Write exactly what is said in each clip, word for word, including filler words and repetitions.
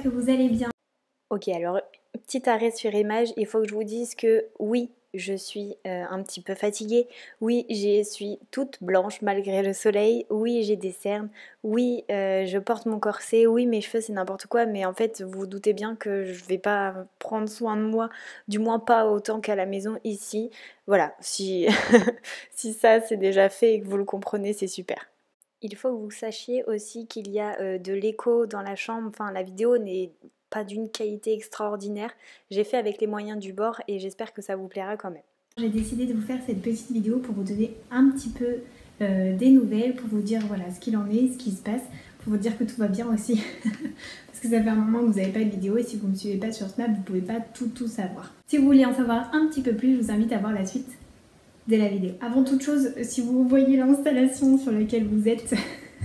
que vous allez bien. Ok, alors petit arrêt sur image, il faut que je vous dise que oui, je suis euh, un petit peu fatiguée, oui, je suis toute blanche malgré le soleil, oui, j'ai des cernes, oui, euh, je porte mon corset, oui, mes cheveux c'est n'importe quoi, mais en fait, vous vous doutez bien que je vais pas prendre soin de moi, du moins pas autant qu'à la maison ici. Voilà, si, si ça c'est déjà fait et que vous le comprenez, c'est super. Il faut que vous sachiez aussi qu'il y a euh, de l'écho dans la chambre, enfin la vidéo n'est pas d'une qualité extraordinaire. J'ai fait avec les moyens du bord et j'espère que ça vous plaira quand même. J'ai décidé de vous faire cette petite vidéo pour vous donner un petit peu euh, des nouvelles, pour vous dire voilà ce qu'il en est, ce qui se passe, pour vous dire que tout va bien aussi. Parce que ça fait un moment que vous n'avez pas de vidéo et si vous ne me suivez pas sur Snap, vous ne pouvez pas tout tout savoir. Si vous voulez en savoir un petit peu plus, je vous invite à voir la suite de la vidéo. Avant toute chose, si vous voyez l'installation sur laquelle vous êtes,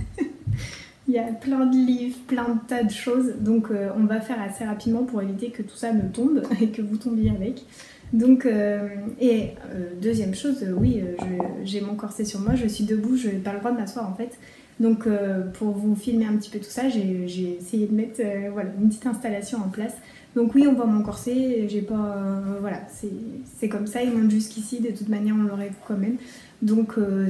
il y a plein de livres, plein de tas de choses, donc euh, on va faire assez rapidement pour éviter que tout ça me tombe et que vous tombiez avec. Donc, euh, et euh, deuxième chose, euh, oui, euh, j'ai mon corset sur moi, je suis debout, je n'ai pas le droit de m'asseoir en fait. Donc euh, pour vous filmer un petit peu tout ça, j'ai essayé de mettre euh, voilà, une petite installation en place. Donc oui, on voit mon corset, j'ai pas, euh, voilà, c'est comme ça, il monte jusqu'ici, de toute manière on l'aurait vu quand même. Donc euh,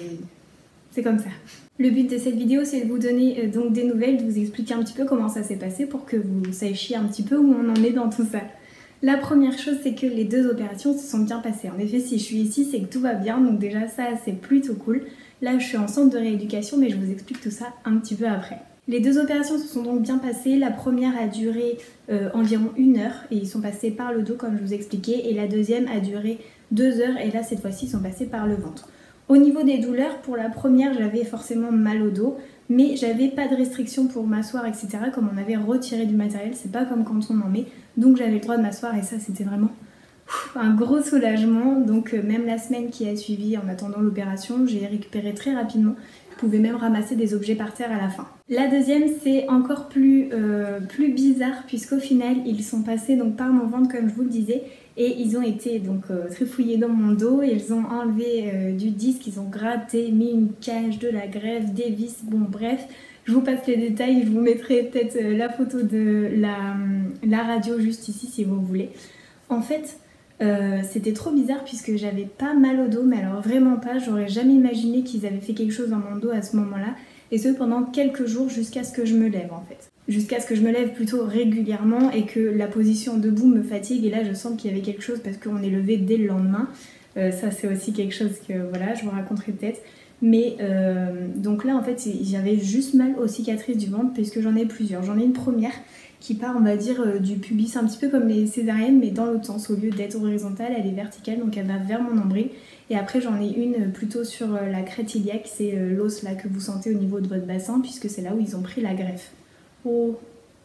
c'est comme ça. Le but de cette vidéo, c'est de vous donner euh, donc des nouvelles, de vous expliquer un petit peu comment ça s'est passé pour que vous sachiez un petit peu où on en est dans tout ça. La première chose, c'est que les deux opérations se sont bien passées. En effet, si je suis ici, c'est que tout va bien, donc déjà ça, c'est plutôt cool. Là, je suis en centre de rééducation, mais je vous explique tout ça un petit peu après. Les deux opérations se sont donc bien passées. La première a duré euh, environ une heure et ils sont passés par le dos, comme je vous expliquais, et la deuxième a duré deux heures et là, cette fois-ci, ils sont passés par le ventre. Au niveau des douleurs, pour la première, j'avais forcément mal au dos, mais j'avais pas de restriction pour m'asseoir, et cetera. Comme on avait retiré du matériel, c'est pas comme quand on en met, donc j'avais le droit de m'asseoir et ça, c'était vraiment un gros soulagement. Donc euh, même la semaine qui a suivi, en attendant l'opération, j'ai récupéré très rapidement. Je pouvais même ramasser des objets par terre à la fin. La deuxième, c'est encore plus, euh, plus bizarre puisqu'au final, ils sont passés donc par mon ventre, comme je vous le disais, et ils ont été donc euh, trifouillés dans mon dos. Ils ont enlevé euh, du disque, ils ont gratté, mis une cage, de la greffe, des vis, bon bref. Je vous passe les détails, je vous mettrai peut-être euh, la photo de la, la radio juste ici si vous voulez. En fait, euh, c'était trop bizarre puisque j'avais pas mal au dos, mais alors vraiment pas. J'aurais jamais imaginé qu'ils avaient fait quelque chose dans mon dos à ce moment-là. Et ce pendant quelques jours jusqu'à ce que je me lève en fait. Jusqu'à ce que je me lève plutôt régulièrement et que la position debout me fatigue. Et là je sens qu'il y avait quelque chose parce qu'on est levé dès le lendemain. Euh, ça c'est aussi quelque chose que voilà, je vous raconterai peut-être. Mais euh, donc là en fait j'avais juste mal aux cicatrices du ventre puisque j'en ai plusieurs. J'en ai une première qui part on va dire euh, du pubis, un petit peu comme les césariennes mais dans l'autre sens. Au lieu d'être horizontale, elle est verticale, donc elle va vers mon nombril. Et après j'en ai une plutôt sur euh, la crête iliaque, c'est euh, l'os là que vous sentez au niveau de votre bassin puisque c'est là où ils ont pris la greffe. Oh.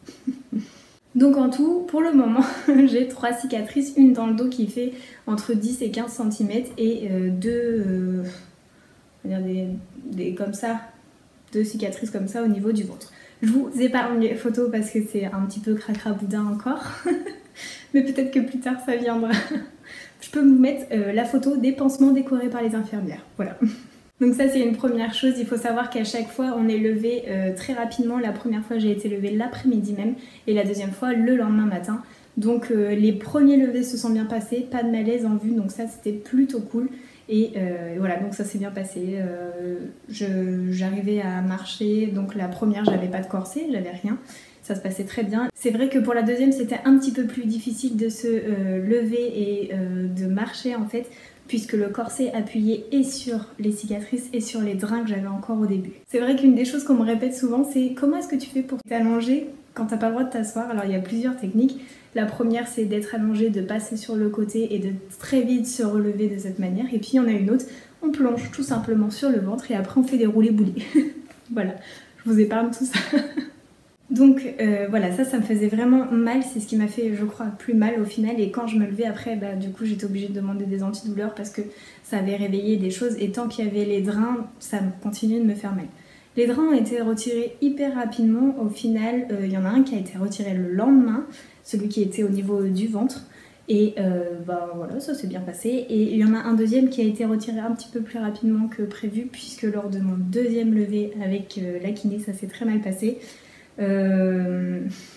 Donc en tout, pour le moment, j'ai trois cicatrices, une dans le dos qui fait entre dix et quinze centimètres et euh, deux, euh, on va dire des, des comme ça, deux cicatrices comme ça au niveau du ventre. Je vous épargne les photos parce que c'est un petit peu cracraboudin encore, mais peut-être que plus tard ça viendra. Je peux vous mettre euh, la photo des pansements décorés par les infirmières, voilà. Donc ça c'est une première chose, il faut savoir qu'à chaque fois on est levé euh, très rapidement. La première fois j'ai été levée l'après-midi même et la deuxième fois le lendemain matin. Donc euh, les premiers levés se sont bien passés, pas de malaise en vue, donc ça c'était plutôt cool. Et euh, voilà, donc ça s'est bien passé. Euh, J'arrivais à marcher, donc la première j'avais pas de corset, j'avais rien. Ça se passait très bien. C'est vrai que pour la deuxième c'était un petit peu plus difficile de se euh, lever et euh, de marcher en fait, puisque le corset appuyait et sur les cicatrices et sur les drains que j'avais encore au début. C'est vrai qu'une des choses qu'on me répète souvent, c'est comment est-ce que tu fais pour t'allonger quand t'as pas le droit de t'asseoir? Alors il y a plusieurs techniques. La première c'est d'être allongé, de passer sur le côté et de très vite se relever de cette manière. Et puis il y en a une autre, on plonge tout simplement sur le ventre et après on fait des roulés-boulés. Voilà, je vous épargne tout ça. Donc euh, voilà, ça, ça me faisait vraiment mal, c'est ce qui m'a fait, je crois, plus mal au final. Et quand je me levais après, bah, du coup, j'étais obligée de demander des antidouleurs parce que ça avait réveillé des choses. Et tant qu'il y avait les drains, ça continuait de me faire mal. Les drains ont été retirés hyper rapidement. Au final, il euh, y en a un qui a été retiré le lendemain, celui qui était au niveau du ventre. Et euh, bah voilà, ça s'est bien passé. Et il y en a un deuxième qui a été retiré un petit peu plus rapidement que prévu, puisque lors de mon deuxième levé avec euh, la kiné, ça s'est très mal passé. Euh,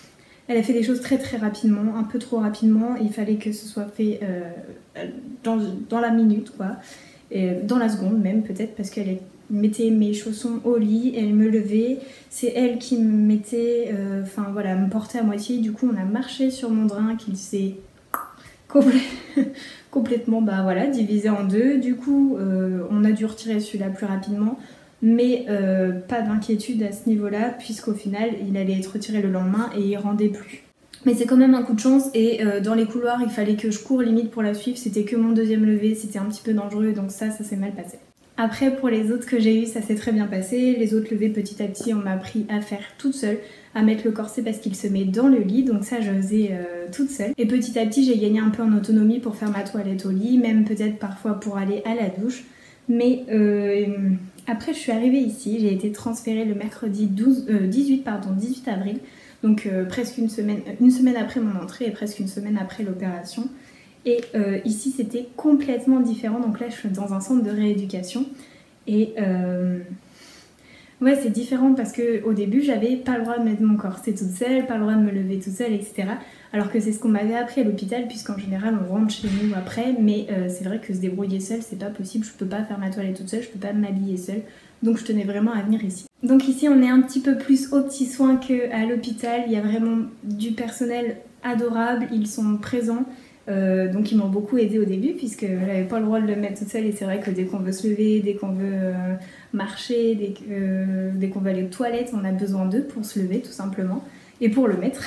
Elle a fait des choses très très rapidement, un peu trop rapidement. Il fallait que ce soit fait euh, dans, dans la minute, quoi. Et dans la seconde même peut-être, parce qu'elle mettait mes chaussons au lit, elle me levait. C'est elle qui me mettait, enfin euh, voilà, me portait à moitié. Du coup on a marché sur mon drain qu'il s'est complè complètement bah, voilà, divisé en deux. Du coup euh, on a dû retirer celui-là plus rapidement. Mais euh, pas d'inquiétude à ce niveau-là, puisqu'au final, il allait être retiré le lendemain et il rendait plus. Mais c'est quand même un coup de chance, et euh, dans les couloirs, il fallait que je cours limite pour la suivre. C'était que mon deuxième levé, c'était un petit peu dangereux, donc ça, ça s'est mal passé. Après, pour les autres que j'ai eu, ça s'est très bien passé. Les autres levées, petit à petit, on m'a appris à faire toute seule, à mettre le corset parce qu'il se met dans le lit, donc ça, je faisais euh, toute seule. Et petit à petit, j'ai gagné un peu en autonomie pour faire ma toilette au lit, même peut-être parfois pour aller à la douche. Mais euh, après je suis arrivée ici, j'ai été transférée le mercredi douze, euh, dix-huit, pardon, dix-huit avril, donc euh, presque une semaine, une semaine après mon entrée et presque une semaine après l'opération. Et euh, ici c'était complètement différent, donc là je suis dans un centre de rééducation. Et euh, ouais, c'est différent parce qu'au début j'avais pas le droit de mettre mon corset toute seule, pas le droit de me lever toute seule, et cetera. Alors que c'est ce qu'on m'avait appris à l'hôpital, puisqu'en général on rentre chez nous après, mais euh, c'est vrai que se débrouiller seule c'est pas possible, je peux pas faire ma toilette toute seule, je peux pas m'habiller seule, donc je tenais vraiment à venir ici. Donc ici on est un petit peu plus aux petits soins qu'à l'hôpital, il y a vraiment du personnel adorable, ils sont présents. Euh, donc ils m'ont beaucoup aidé au début puisque j'avais pas le droit de le mettre toute seule, et c'est vrai que dès qu'on veut se lever, dès qu'on veut euh, marcher, dès, que, euh, dès qu'on va aller aux toilettes, on a besoin d'eux pour se lever tout simplement et pour le mettre.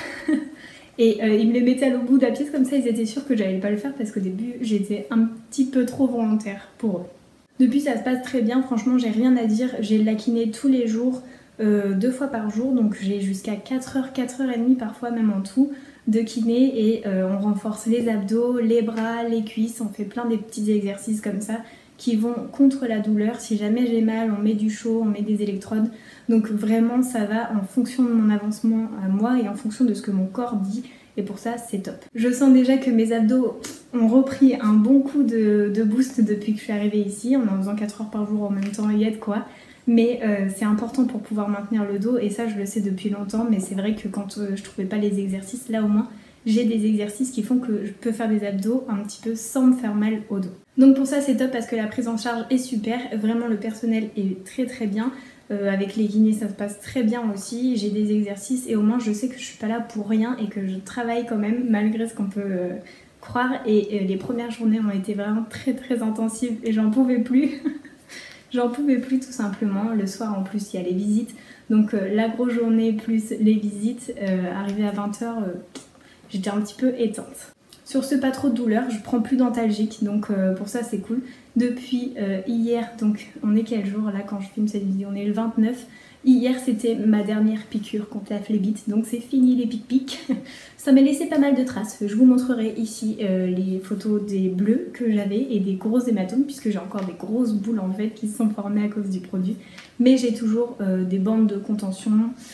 Et euh, ils me les mettaient à l'autre bout de la pièce, comme ça ils étaient sûrs que j'allais pas le faire parce qu'au début j'étais un petit peu trop volontaire pour eux. Depuis ça se passe très bien, franchement j'ai rien à dire, j'ai de la kiné tous les jours, euh, deux fois par jour, donc j'ai jusqu'à quatre heures, quatre heures trente parfois même en tout de kiné, et euh, on renforce les abdos, les bras, les cuisses, on fait plein de petits exercices comme ça qui vont contre la douleur. Si jamais j'ai mal, on met du chaud, on met des électrodes. Donc vraiment ça va en fonction de mon avancement à moi et en fonction de ce que mon corps dit, et pour ça c'est top. Je sens déjà que mes abdos ont repris un bon coup de, de boost depuis que je suis arrivée ici, en en faisant quatre heures par jour en même temps, il y a de quoi. Mais euh, c'est important pour pouvoir maintenir le dos, et ça je le sais depuis longtemps, mais c'est vrai que quand euh, je trouvais pas les exercices, là au moins j'ai des exercices qui font que je peux faire des abdos un petit peu sans me faire mal au dos. Donc pour ça c'est top parce que la prise en charge est super, vraiment le personnel est très très bien. Euh, avec les kinés ça se passe très bien aussi, j'ai des exercices et au moins je sais que je suis pas là pour rien et que je travaille quand même malgré ce qu'on peut euh, croire. Et euh, les premières journées ont été vraiment très très intensives et j'en pouvais plus. J'en pouvais plus tout simplement. Le soir en plus il y a les visites, donc euh, la grosse journée plus les visites, euh, arrivée à vingt heures, euh, j'étais un petit peu éteinte. Sur ce, pas trop de douleur, je prends plus d'antalgique, donc euh, pour ça c'est cool. Depuis euh, hier, donc on est quel jour là quand je filme cette vidéo? On est le vingt-neuf. Hier c'était ma dernière piqûre contre la phlébite, donc c'est fini les pic-pics. Ça m'a laissé pas mal de traces. Je vous montrerai ici euh, les photos des bleus que j'avais et des gros hématomes, puisque j'ai encore des grosses boules en fait qui se sont formées à cause du produit. Mais j'ai toujours euh, des bandes de contention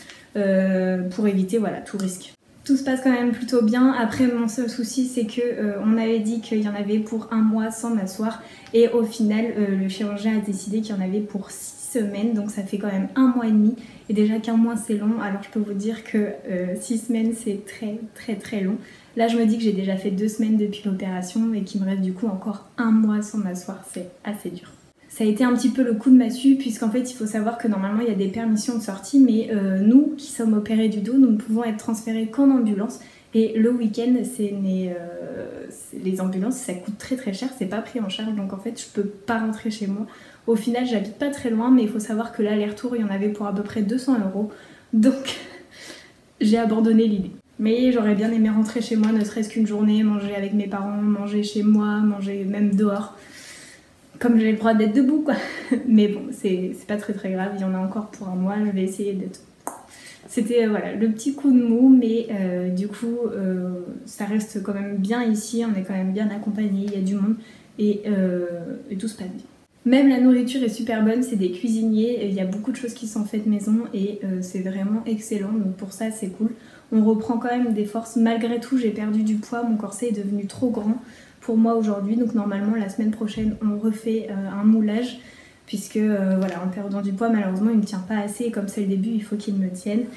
euh, pour éviter voilà, tout risque. Tout se passe quand même plutôt bien. Après mon seul souci c'est que euh, on avait dit qu'il y en avait pour un mois sans m'asseoir, et au final euh, le chirurgien a décidé qu'il y en avait pour six semaines, donc ça fait quand même un mois et demi, et déjà qu'un mois c'est long, alors je peux vous dire que euh, six semaines c'est très très très long. Là je me dis que j'ai déjà fait deux semaines depuis l'opération et qu'il me reste du coup encore un mois sans m'asseoir, c'est assez dur. Ça a été un petit peu le coup de massue, puisqu'en fait il faut savoir que normalement il y a des permissions de sortie, mais euh, nous qui sommes opérés du dos, nous ne pouvons être transférés qu'en ambulance, et le week-end c'est euh, les ambulances ça coûte très très cher, c'est pas pris en charge, donc en fait je peux pas rentrer chez moi. Au final j'habite pas très loin, mais il faut savoir que l'aller-retour il y en avait pour à peu près deux cents euros, donc j'ai abandonné l'idée. Mais j'aurais bien aimé rentrer chez moi, ne serait-ce qu'une journée, manger avec mes parents, manger chez moi, manger même dehors. Comme j'ai le droit d'être debout quoi. Mais bon, c'est pas très très grave, il y en a encore pour un mois, je vais essayer d'être... C'était euh, voilà, le petit coup de mou, mais euh, du coup euh, ça reste quand même bien ici, on est quand même bien accompagné, il y a du monde, et, euh, et tout se passe bien. Même la nourriture est super bonne, c'est des cuisiniers, il y a beaucoup de choses qui sont faites maison, et euh, c'est vraiment excellent, donc pour ça c'est cool. On reprend quand même des forces, malgré tout j'ai perdu du poids, mon corset est devenu trop grand pour moi aujourd'hui, donc normalement la semaine prochaine on refait euh, un moulage, puisque euh, voilà, en perdant du poids malheureusement il ne me tient pas assez, et comme c'est le début il faut qu'il me tienne.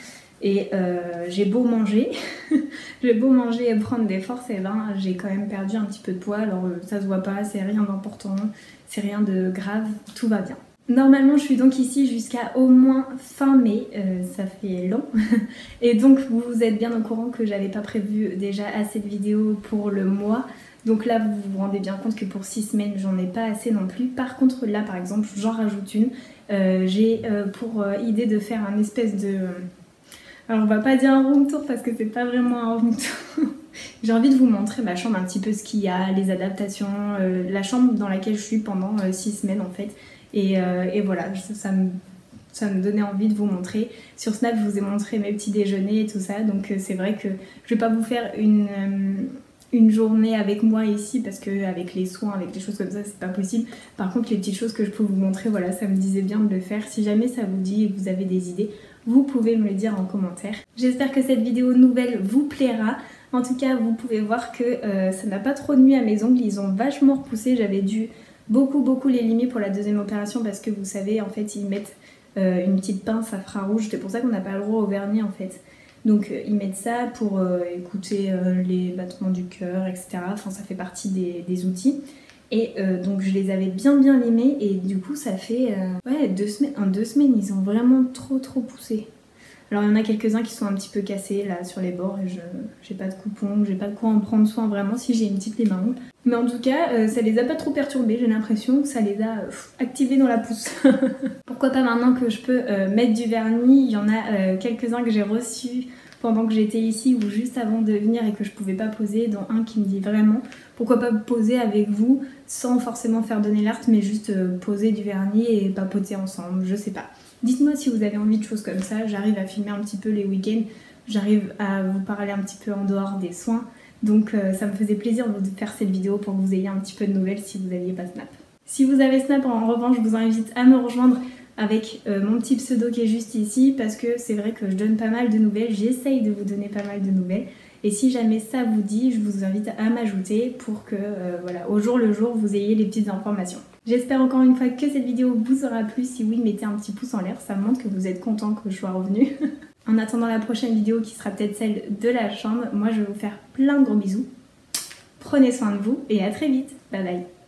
Et euh, j'ai beau manger, j'ai beau manger et prendre des forces, et ben j'ai quand même perdu un petit peu de poids. Alors ça se voit pas, c'est rien d'important, c'est rien de grave, tout va bien. Normalement je suis donc ici jusqu'à au moins fin mai, euh, ça fait long. Et donc vous êtes bien au courant que j'avais pas prévu déjà assez de vidéos pour le mois. Donc là vous vous rendez bien compte que pour six semaines j'en ai pas assez non plus. Par contre là par exemple j'en rajoute une. Euh, j'ai euh, pour euh, idée de faire un espèce de... Alors on va pas dire un room tour parce que c'est pas vraiment un room tour. J'ai envie de vous montrer ma chambre un petit peu, ce qu'il y a, les adaptations, euh, la chambre dans laquelle je suis pendant euh, six semaines en fait. Et, euh, et voilà, ça, ça, me, ça me donnait envie de vous montrer. Sur Snap je vous ai montré mes petits déjeuners et tout ça, donc euh, c'est vrai que je vais pas vous faire une... Euh, une journée avec moi ici parce que avec les soins, avec les choses comme ça, c'est pas possible. Par contre les petites choses que je peux vous montrer, voilà, ça me disait bien de le faire. Si jamais ça vous dit et que vous avez des idées, vous pouvez me le dire en commentaire. J'espère que cette vidéo nouvelle vous plaira. En tout cas vous pouvez voir que euh, ça n'a pas trop nuit à mes ongles, ils ont vachement repoussé. J'avais dû beaucoup beaucoup les limer pour la deuxième opération parce que vous savez en fait ils mettent euh, une petite pince infrarouge, c'est pour ça qu'on n'a pas le droit au vernis en fait. Donc euh, ils mettent ça pour euh, écouter euh, les battements du cœur, et cetera. Enfin ça fait partie des, des outils. Et euh, donc je les avais bien bien limés et du coup ça fait euh, ouais, deux semaines, en deux semaines ils ont vraiment trop trop poussé. Alors il y en a quelques-uns qui sont un petit peu cassés là sur les bords et je j'ai pas de coupons, j'ai pas de quoi en prendre soin vraiment si j'ai une petite lime à ongles. Mais en tout cas euh, ça les a pas trop perturbés, j'ai l'impression que ça les a euh, activés dans la pousse. Pourquoi pas maintenant que je peux euh, mettre du vernis, il y en a euh, quelques-uns que j'ai reçus pendant que j'étais ici ou juste avant de venir et que je pouvais pas poser, dont un qui me dit vraiment pourquoi pas poser avec vous sans forcément faire donner l'art mais juste euh, poser du vernis et papoter ensemble, je sais pas. Dites-moi si vous avez envie de choses comme ça, j'arrive à filmer un petit peu les week-ends, j'arrive à vous parler un petit peu en dehors des soins, donc euh, ça me faisait plaisir de faire cette vidéo pour que vous ayez un petit peu de nouvelles si vous n'aviez pas Snap. Si vous avez Snap en revanche, je vous invite à me rejoindre avec euh, mon petit pseudo qui est juste ici parce que c'est vrai que je donne pas mal de nouvelles, j'essaye de vous donner pas mal de nouvelles et si jamais ça vous dit, je vous invite à m'ajouter pour que euh, voilà, au jour le jour vous ayez les petites informations. J'espère encore une fois que cette vidéo vous aura plu, si oui mettez un petit pouce en l'air, ça montre que vous êtes content que je sois revenue. En attendant la prochaine vidéo qui sera peut-être celle de la chambre, moi je vais vous faire plein de gros bisous, prenez soin de vous et à très vite, bye bye.